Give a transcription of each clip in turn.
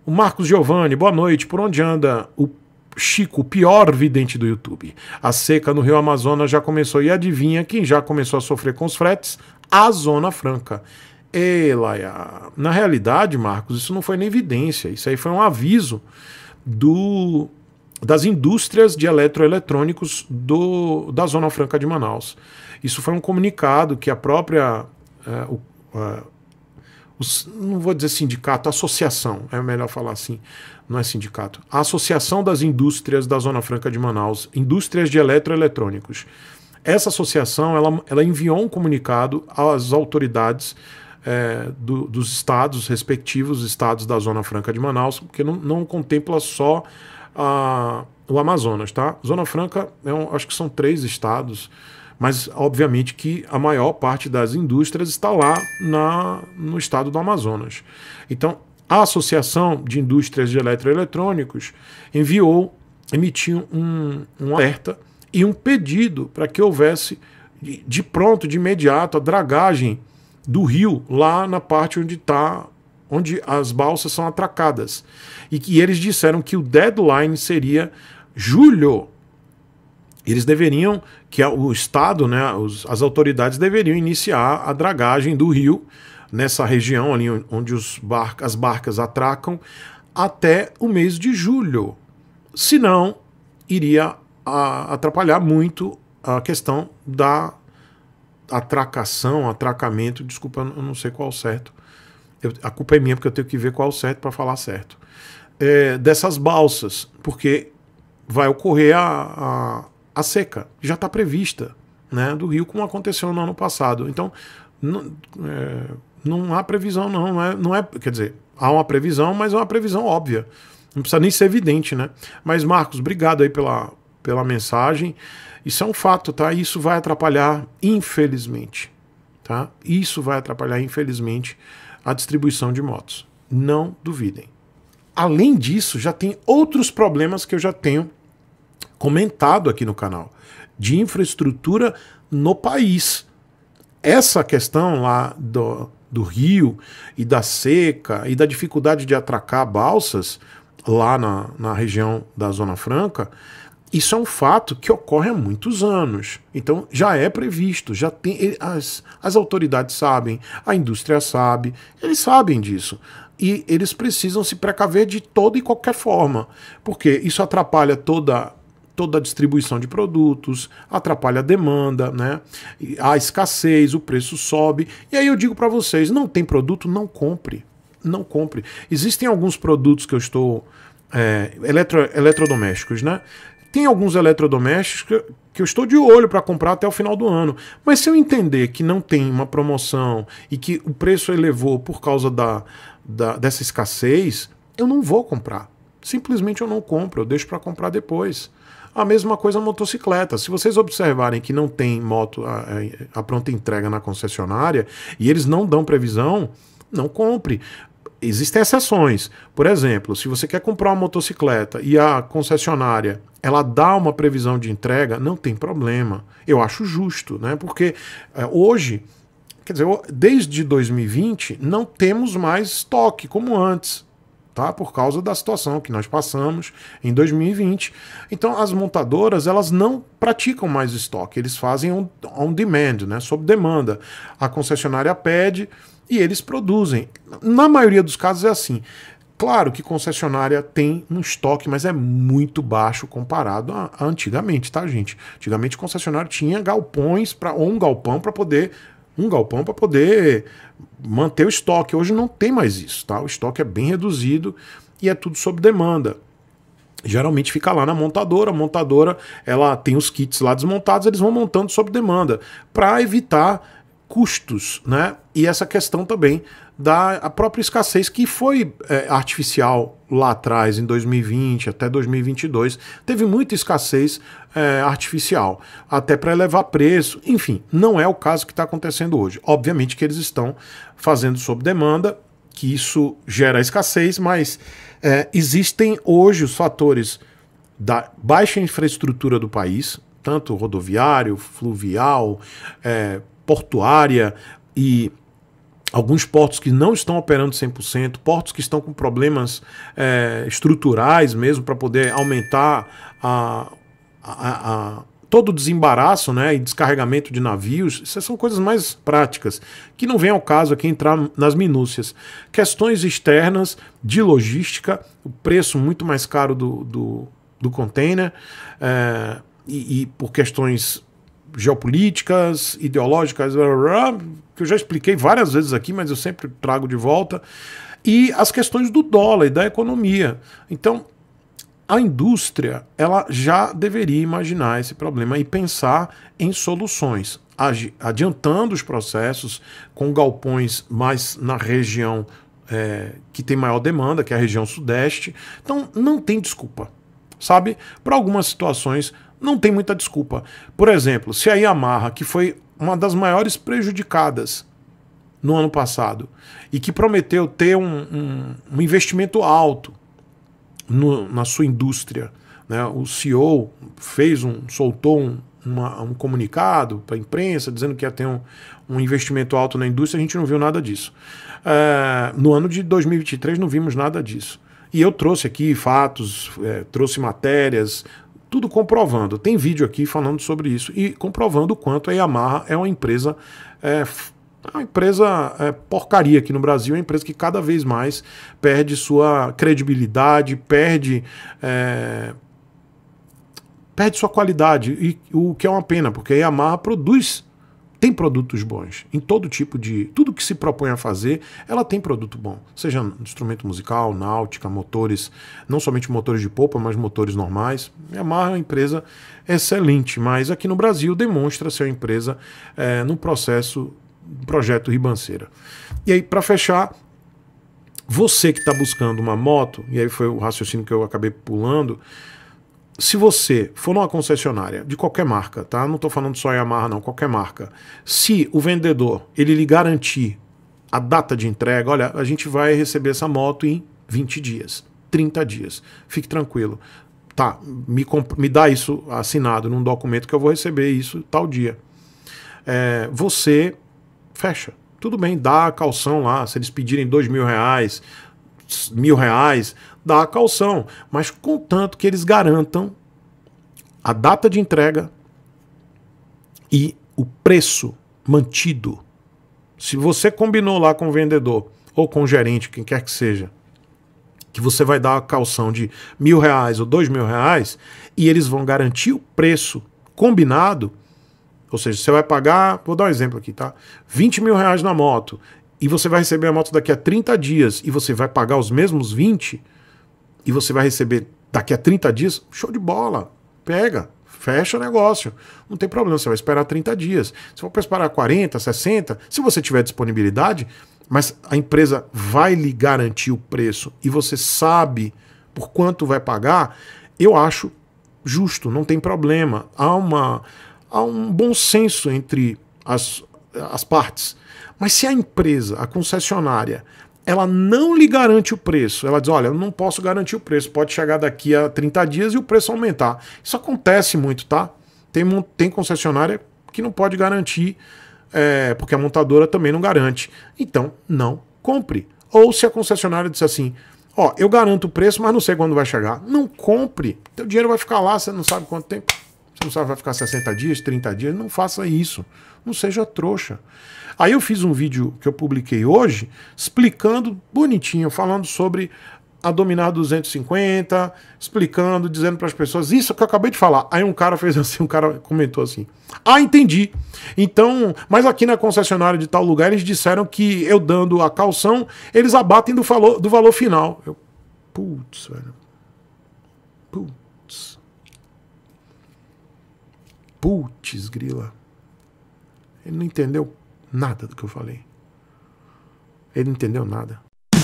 O Marcos Giovanni, boa noite. Por onde anda o Chico, o pior vidente do YouTube? A seca no Rio Amazonas já começou e adivinha quem já começou a sofrer com os fretes? A Zona Franca. Laia. Na realidade, Marcos, isso não foi nem evidência. Isso aí foi um aviso das indústrias de eletroeletrônicos da Zona Franca de Manaus. Isso foi um comunicado que a própria... não vou dizer sindicato, associação, é melhor falar assim, não é sindicato. A Associação das Indústrias da Zona Franca de Manaus, Indústrias de Eletroeletrônicos. Essa associação ela enviou um comunicado às autoridades dos estados, respectivos estados da Zona Franca de Manaus, porque não contempla só o Amazonas, tá? Zona Franca, acho que são 3 estados, mas obviamente que a maior parte das indústrias está lá no estado do Amazonas. Então, a Associação de Indústrias de Eletroeletrônicos emitiu um alerta e um pedido para que houvesse de pronto, de imediato, a dragagem do rio lá na parte onde as balsas são atracadas. E que eles disseram que o deadline seria julho. Eles deveriam, que o Estado, né, as autoridades deveriam iniciar a dragagem do rio nessa região ali onde as barcas atracam até o mês de julho. Senão, iria atrapalhar muito a questão da atracamento, desculpa, eu não sei qual o certo. A culpa é minha porque eu tenho que ver qual o certo para falar certo. Dessas balsas, porque vai ocorrer a seca, já está prevista, né, do rio, como aconteceu no ano passado. Então, não há previsão, não é, quer dizer, há uma previsão, mas é uma previsão óbvia. Não precisa nem ser evidente, né? Mas, Marcos, obrigado aí pela mensagem. Isso é um fato, tá? Isso vai atrapalhar, infelizmente, tá? Isso vai atrapalhar, infelizmente, a distribuição de motos. Não duvidem. Além disso, já tem outros problemas que eu já tenho comentado aqui no canal, de infraestrutura no país. Essa questão lá do rio e da seca e da dificuldade de atracar balsas lá na região da Zona Franca, isso é um fato que ocorre há muitos anos. Então já é previsto, já tem, as autoridades sabem, a indústria sabe, eles sabem disso. E eles precisam se precaver de toda e qualquer forma, porque isso atrapalha toda a distribuição de produtos, atrapalha a demanda, né? A escassez, o preço sobe. E aí eu digo para vocês, não tem produto, não compre. Não compre. Existem alguns produtos que eu estou... eletrodomésticos, né? Tem alguns eletrodomésticos que eu estou de olho para comprar até o final do ano. Mas se eu entender que não tem uma promoção e que o preço elevou por causa dessa escassez, eu não vou comprar. Simplesmente eu não compro, eu deixo para comprar depois. A mesma coisa a motocicleta. Se vocês observarem que não tem moto a pronta entrega na concessionária e eles não dão previsão, não compre. Existem exceções. Por exemplo, se você quer comprar uma motocicleta e a concessionária ela dá uma previsão de entrega, não tem problema. Eu acho justo, né? Porque hoje, quer dizer, desde 2020, não temos mais estoque como antes. Tá? Por causa da situação que nós passamos em 2020. Então as montadoras elas não praticam mais estoque, eles fazem on demand, né? Sob demanda. A concessionária pede e eles produzem. Na maioria dos casos é assim. Claro que concessionária tem um estoque, mas é muito baixo comparado a antigamente, tá, gente? Antigamente concessionária tinha galpões ou um galpão para poder manter o estoque. Hoje não tem mais isso, tá? O estoque é bem reduzido e é tudo sob demanda. Geralmente fica lá na montadora, a montadora ela tem os kits lá desmontados, eles vão montando sob demanda para evitar custos, né? E essa questão também da própria escassez que foi artificial lá atrás, em 2020 até 2022, teve muita escassez artificial, até para elevar preço, enfim, não é o caso que está acontecendo hoje. Obviamente que eles estão fazendo sob demanda, que isso gera escassez, mas existem hoje os fatores da baixa infraestrutura do país, tanto rodoviário, fluvial, portuária e alguns portos que não estão operando 100%, portos que estão com problemas estruturais mesmo para poder aumentar todo o desembaraço, né, e descarregamento de navios. Essas são coisas mais práticas, que não vem ao caso aqui entrar nas minúcias. Questões externas de logística, o preço muito mais caro do container, e por questões geopolíticas, ideológicas, que eu já expliquei várias vezes aqui, mas eu sempre trago de volta, e as questões do dólar e da economia. Então, a indústria, ela já deveria imaginar esse problema e pensar em soluções, adiantando os processos com galpões mais na região que tem maior demanda, que é a região sudeste. Então, não tem desculpa, sabe? Para algumas situações, não tem muita desculpa. Por exemplo, se a Yamaha, que foi uma das maiores prejudicadas no ano passado e que prometeu ter um investimento alto na sua indústria, né? O CEO soltou um comunicado para a imprensa dizendo que ia ter um investimento alto na indústria. A gente não viu nada disso. No ano de 2023 não vimos nada disso. E eu trouxe aqui fatos, trouxe matérias, tudo comprovando. Tem vídeo aqui falando sobre isso e comprovando o quanto a Yamaha é uma empresa porcaria aqui no Brasil, é uma empresa que cada vez mais perde sua credibilidade, perde sua qualidade, e o que é uma pena, porque a Yamaha tem produtos bons, em todo tipo tudo que se propõe a fazer, ela tem produto bom, seja instrumento musical, náutica, motores, não somente motores de polpa, mas motores normais. A Yamaha é uma empresa excelente, mas aqui no Brasil demonstra ser uma empresa no projeto ribanceira. E aí, para fechar, você que está buscando uma moto, e aí foi o raciocínio que eu acabei pulando, se você for numa concessionária de qualquer marca, tá? Não estou falando só Yamaha não, qualquer marca. Se o vendedor ele lhe garantir a data de entrega, olha, a gente vai receber essa moto em 20 dias, 30 dias. Fique tranquilo. Tá, me dá isso assinado num documento que eu vou receber isso tal dia. Você fecha. Tudo bem, dá a caução lá. Se eles pedirem R$2.000, R$1.000, dá a caução. Mas contanto que eles garantam a data de entrega e o preço mantido. Se você combinou lá com o vendedor ou com o gerente, quem quer que seja, que você vai dar a caução de R$1.000 ou R$2.000 e eles vão garantir o preço combinado, ou seja, você vai pagar, vou dar um exemplo aqui, tá? R$20.000 na moto, e você vai receber a moto daqui a 30 dias, e você vai pagar os mesmos 20, e você vai receber daqui a 30 dias, show de bola, pega, fecha o negócio, não tem problema, você vai esperar 30 dias. Se for para esperar 40, 60, se você tiver disponibilidade, mas a empresa vai lhe garantir o preço, e você sabe por quanto vai pagar, eu acho justo, não tem problema. Há um bom senso entre as partes. Mas se a empresa, a concessionária, ela não lhe garante o preço, ela diz, olha, eu não posso garantir o preço, pode chegar daqui a 30 dias e o preço aumentar. Isso acontece muito, tá? Tem concessionária que não pode garantir, porque a montadora também não garante. Então, não compre. Ou se a concessionária disser assim, ó, eu garanto o preço, mas não sei quando vai chegar. Não compre. Teu dinheiro vai ficar lá, você não sabe quanto tempo. Você não sabe, vai ficar 60 dias, 30 dias. Não faça isso. Não seja trouxa. Aí eu fiz um vídeo que eu publiquei hoje, explicando bonitinho, falando sobre a Dominar 250, explicando, dizendo para as pessoas isso que eu acabei de falar. Aí um cara fez assim, um cara comentou assim, entendi. Então, mas aqui na concessionária de tal lugar, eles disseram que eu dando a caução, eles abatem do valor final. Eu, putz, velho. Putz, grila. Ele não entendeu nada do que eu falei. Ele não entendeu nada.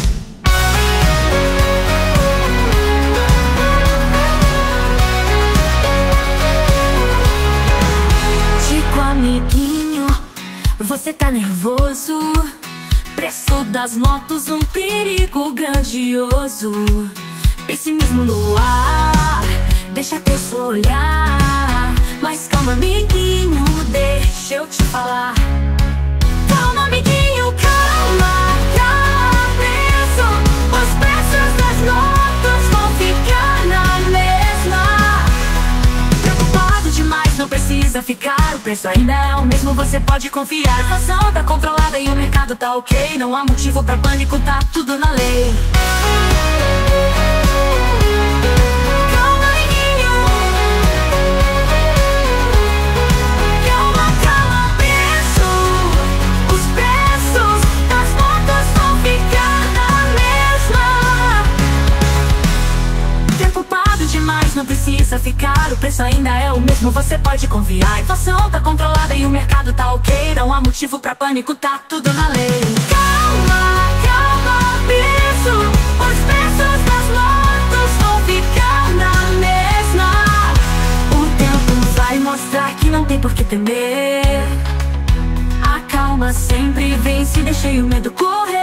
Chico, amiguinho, você tá nervoso? Preço das motos, um perigo grandioso. Pessimismo no ar, deixa teu olhar. Mas calma, amiguinho, deixa eu te falar. Calma, amiguinho, calma. precisa ficar, o preço ainda é o mesmo, você pode confiar. A inflação tá controlada e o mercado tá ok, não há motivo pra pânico, tá tudo na lei. Não precisa ficar, o preço ainda é o mesmo, você pode confiar. A inflação tá controlada e o mercado tá ok, não há motivo pra pânico, tá tudo na lei. Calma, calma, preço, os preços das motos vão ficar na mesma. O tempo vai mostrar que não tem por que temer. A calma sempre vence, deixei o medo correr.